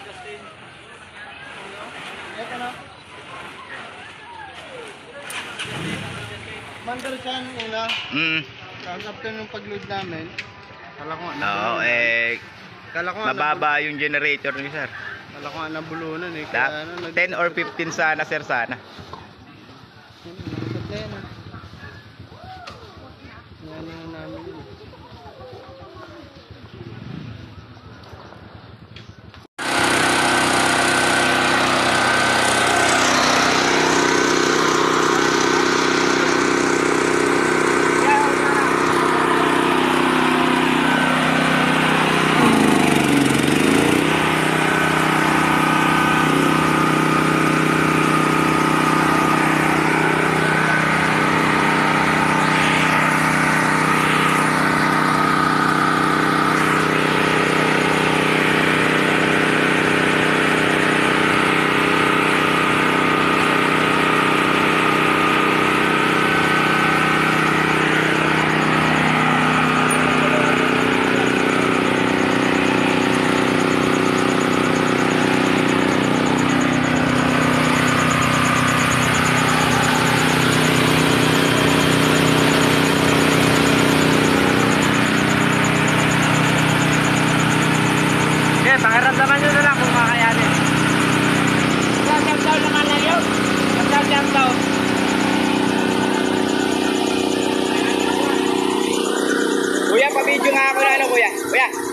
Ito na. Mandar siya nung una. Tapos after nung pag-load namin, kala ko nga. Oo, mababa yung generator ni sir. Kala ko nga nabulunan eh. Kaya, 10 or 15 sana sir sana. Yan na namin yun. Pakiramdaman nyo na lang kung makayanin. Jump down naman lang yun. Jump down. Kuya, pa-video nga ako na ano kuya. Kuya.